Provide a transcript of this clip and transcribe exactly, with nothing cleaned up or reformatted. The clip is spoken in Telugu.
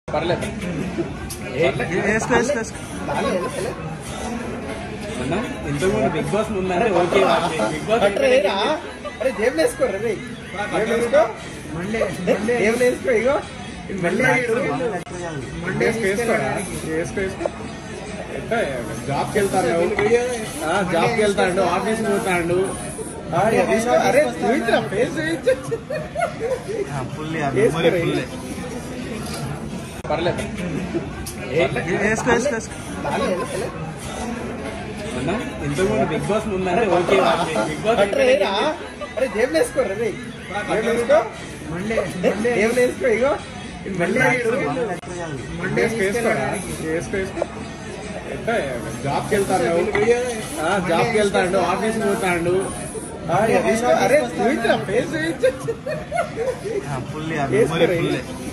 పర్లేదు అన్నా ఇంతకుముందు బిగ్ బాస్ ముందంటే ఓకే బిగ్ బాస్ అరే జేబు వేసుకోరా రే వేసుకో జేబు వేసుకో ఇగో జాబ్కి వెళ్తాడు జాబ్కి వెళ్తాడు ఆఫీస్ పోతాడు అరే చూపించరా ఫేస్ పర్లేదు అన్నా ఇంతకుముందు బిగ్ బాస్ ముందంటే ఓకే బిగ్ బాస్ అరే జేబు వేసుకోరా రే వేసుకో జేబు వేసుకో ఇగో జాబ్కి వెళ్తాడు జాబ్కి వెళ్తాడు ఆఫీస్ పోతాడు అరే చూపించరా ఫేస్